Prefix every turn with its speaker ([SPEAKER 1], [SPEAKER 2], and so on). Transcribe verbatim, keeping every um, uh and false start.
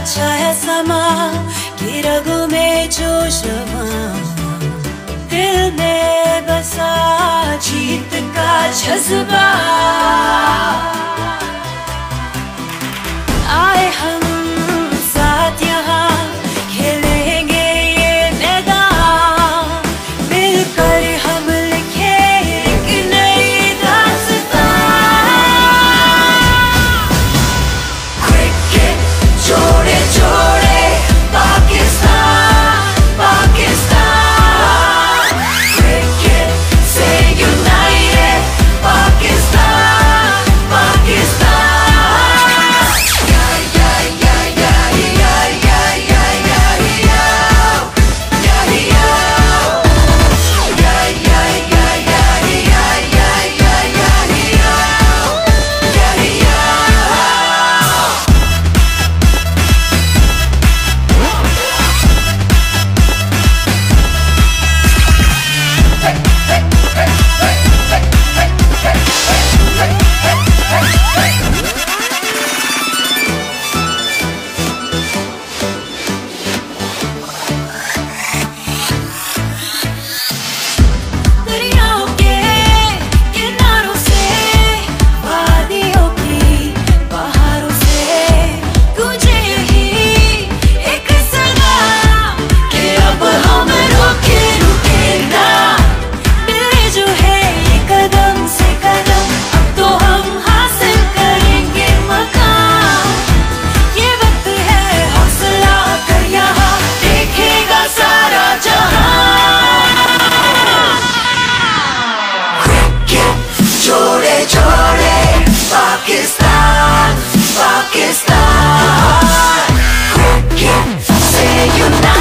[SPEAKER 1] अच्छा है समा कि रगों में जोश रवां, दिल में बसा जीत का जज्बा। आए हम साथ यहाँ खेलेंगे ये मैदान, मिलकर हम लिखे एक नई दास्तां। क्रिकेट जोड़े जोड़े पाकिस्तान पाकिस्तान, क्रिकेट से united Pakistan Pakistan. Pakistan, Pakistan, cricket, say you now.